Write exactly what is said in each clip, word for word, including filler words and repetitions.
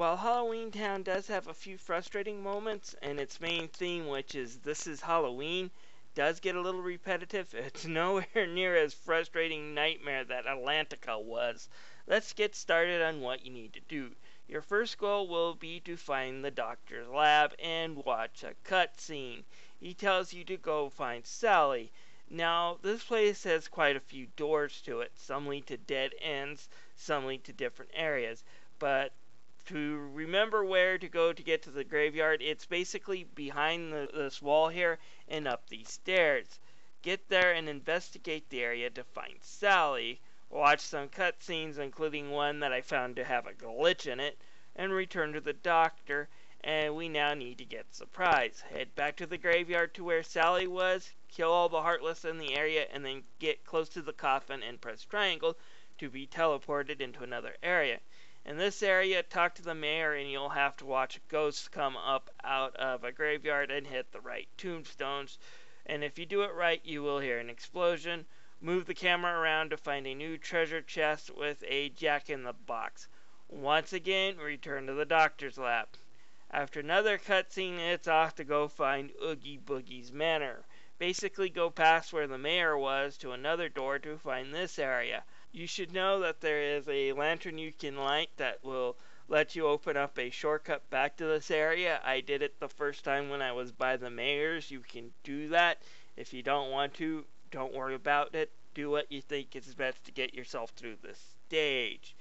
while Halloween Town does have a few frustrating moments, and its main theme, which is "This is Halloween," does get a little repetitive, it's nowhere near as frustrating nightmare that Atlantica was. Let's get started on what you need to do. Your first goal will be to find the doctor's lab and watch a cutscene. He tells you to go find Sally. Now, this place has quite a few doors to it. Some lead to dead ends, some lead to different areas. But to remember where to go to get to the graveyard, it's basically behind the, this wall here and up these stairs. Get there and investigate the area to find Sally. Watch some cutscenes, including one that I found to have a glitch in it, and return to the doctor. And we now need to get Surprise. Head back to the graveyard to where Sally was, kill all the Heartless in the area, and then get close to the coffin and press triangle to be teleported into another area. In this area, talk to the mayor and you'll have to watch ghosts come up out of a graveyard and hit the right tombstones. And if you do it right, you will hear an explosion. Move the camera around to find a new treasure chest with a Jack in the Box. Once again, return to the doctor's lab. After another cutscene, it's off to go find Oogie Boogie's manor. Basically, go past where the mayor was to another door to find this area. You should know that there is a lantern you can light that will let you open up a shortcut back to this area. I did it the first time when I was by the mayor's. You can do that. If you don't want to, don't worry about it. Do what you think is best to get yourself through this stage.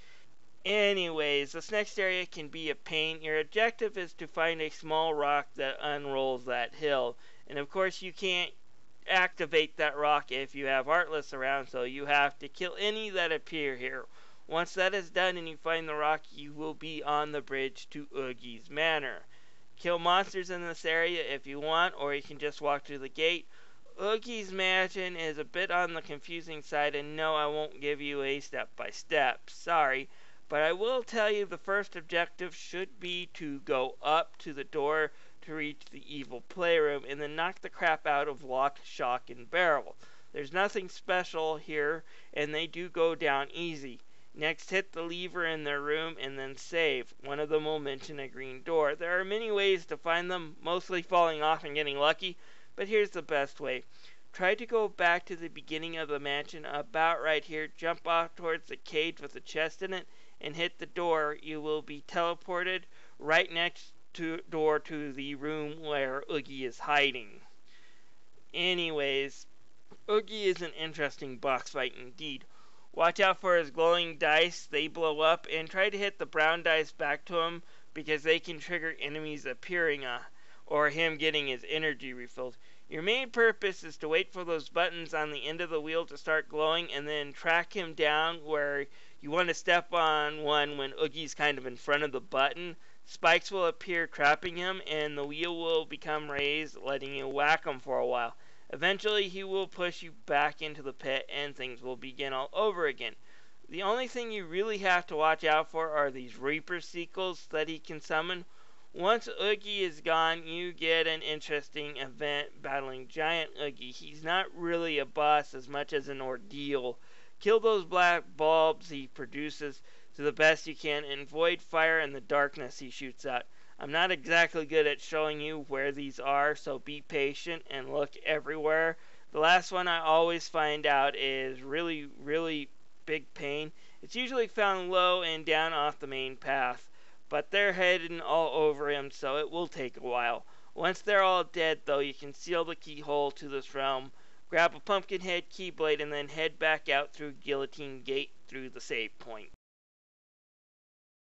Anyways, this next area can be a pain. Your objective is to find a small rock that unrolls that hill. And of course you can't activate that rock if you have Heartless around, so you have to kill any that appear here. Once that is done and you find the rock, you will be on the bridge to Oogie's manor. Kill monsters in this area if you want, or you can just walk through the gate. Oogie's mansion is a bit on the confusing side, and no, I won't give you a step-by-step. Sorry. But I will tell you the first objective should be to go up to the door to reach the evil playroom and then knock the crap out of Lock, Shock, and Barrel. There's nothing special here, and they do go down easy. Next, hit the lever in their room and then save. One of them will mention a green door. There are many ways to find them, mostly falling off and getting lucky, but here's the best way. Try to go back to the beginning of the mansion, about right here. Jump off towards the cage with a chest in it, and hit the door. You will be teleported right next to door to the room where Oogie is hiding. Anyways, Oogie is an interesting boss fight indeed. Watch out for his glowing dice. They blow up, and try to hit the brown dice back to him because they can trigger enemies appearing uh, or him getting his energy refilled. Your main purpose is to wait for those buttons on the end of the wheel to start glowing and then track him down where you want to step on one when Oogie's kind of in front of the button. Spikes will appear trapping him and the wheel will become raised, letting you whack him for a while. Eventually he will push you back into the pit and things will begin all over again. The only thing you really have to watch out for are these Reaper sequels that he can summon. Once Oogie is gone, you get an interesting event battling Giant Oogie. He's not really a boss as much as an ordeal. Kill those black bulbs he produces to the best you can and avoid fire and the darkness he shoots out. I'm not exactly good at showing you where these are, so be patient and look everywhere. The last one I always find out is really, really big pain. It's usually found low and down off the main path, but they're hidden all over him, so it will take a while. Once they're all dead, though, you can seal the keyhole to this realm. Grab a pumpkin head keyblade and then head back out through Guillotine Gate through the save point.